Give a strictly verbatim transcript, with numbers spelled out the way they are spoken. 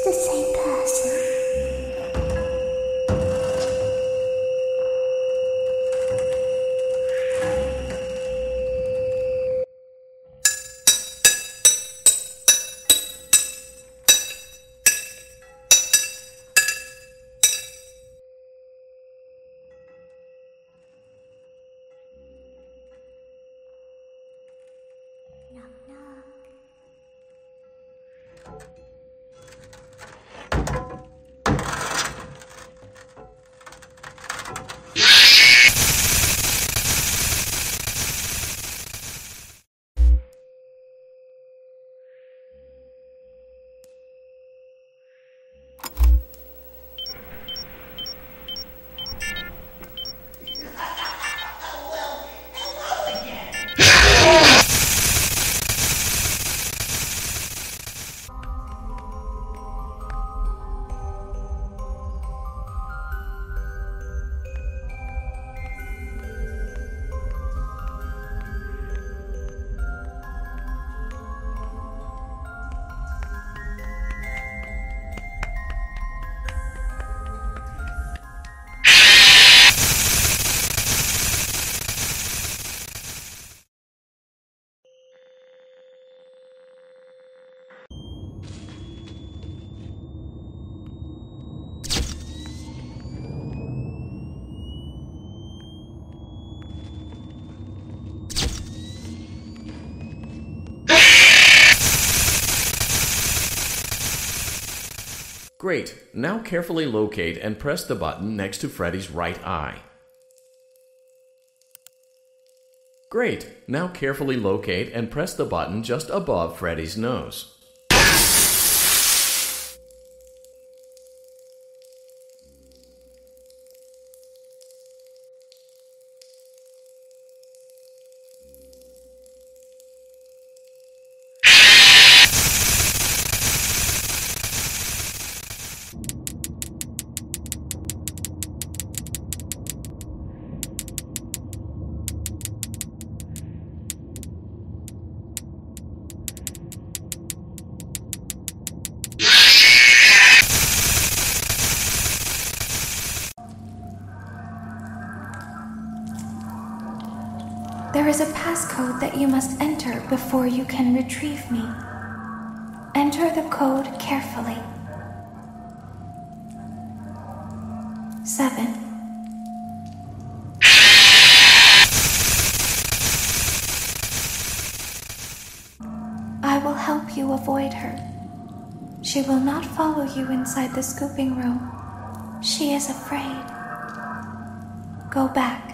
the same person. Knock, knock. Great. Now carefully locate and press the button next to Freddy's right eye. Great. Now carefully locate and press the button just above Freddy's nose. There is a passcode that you must enter before you can retrieve me. Enter the code carefully. Seven. I will help you avoid her. She will not follow you inside the scooping room. She is afraid. Go back.